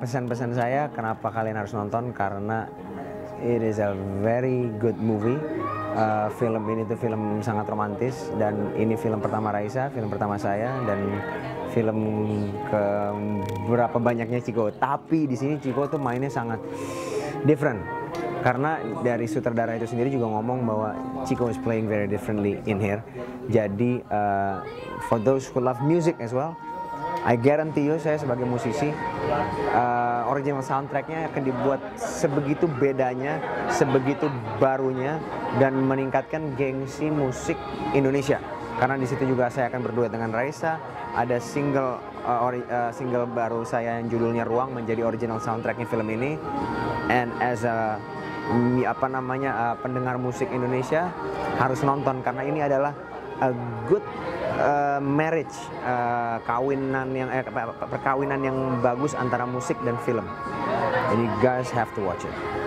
pesan-pesan saya kenapa kalian harus nonton, karena it is a very good movie. Film ini tuh film sangat romantis, dan ini film pertama Raisa, film pertama saya, dan film ke berapa banyaknya Chico. Tapi di sini Chico tuh mainnya sangat different, karena dari sutradara itu sendiri juga ngomong bahwa Chico is playing very differently in here. Jadi for those who love music as well, I guarantee you, saya sebagai musisi, original soundtracknya akan dibuat sebegitu bedanya, sebegitu barunya, dan meningkatkan gengsi musik Indonesia. Karena di situ juga saya akan berduet dengan Raisa. Ada single baru saya yang judulnya Ruang menjadi original soundtracknya film ini. And as a pendengar musik Indonesia harus nonton, karena ini adalah a good marriage, perkawinan yang bagus antara musik dan film. Jadi guys have to watch it.